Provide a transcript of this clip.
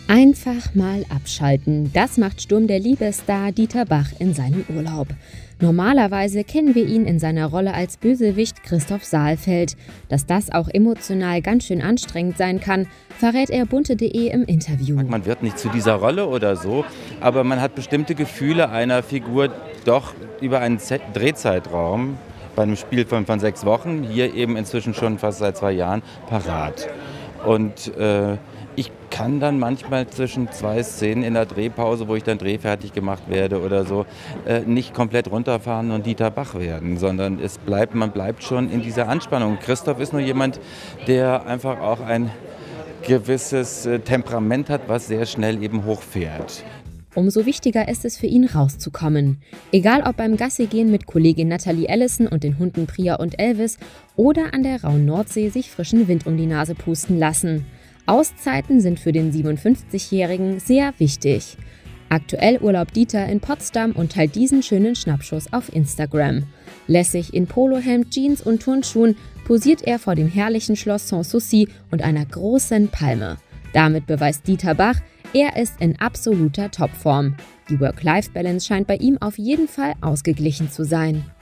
Einfach mal abschalten, das macht Sturm der Liebe-Star Dieter Bach in seinem Urlaub. Normalerweise kennen wir ihn in seiner Rolle als Bösewicht Christoph Saalfeld. Dass das auch emotional ganz schön anstrengend sein kann, verrät er bunte.de im Interview. Man wird nicht zu dieser Rolle oder so, aber man hat bestimmte Gefühle einer Figur doch über einen Drehzeitraum, bei einem Spiel von 6 Wochen, hier eben inzwischen schon fast seit 2 Jahren, parat. Und ich kann dann manchmal zwischen 2 Szenen in der Drehpause, wo ich dann drehfertig gemacht werde oder so, nicht komplett runterfahren und Dieter Bach werden, sondern man bleibt schon in dieser Anspannung. Christoph ist nur jemand, der einfach auch ein gewisses Temperament hat, was sehr schnell eben hochfährt. Umso wichtiger ist es für ihn, rauszukommen. Egal ob beim Gassigehen mit Kollegin Natalie Allison und den Hunden Priya und Elvis oder an der rauen Nordsee sich frischen Wind um die Nase pusten lassen. Auszeiten sind für den 57-Jährigen sehr wichtig. Aktuell urlaubt Dieter in Potsdam und teilt diesen schönen Schnappschuss auf Instagram. Lässig in Polohemd, Jeans und Turnschuhen posiert er vor dem herrlichen Schloss Sanssouci und einer großen Palme. Damit beweist Dieter Bach, er ist in absoluter Topform. Die Work-Life-Balance scheint bei ihm auf jeden Fall ausgeglichen zu sein.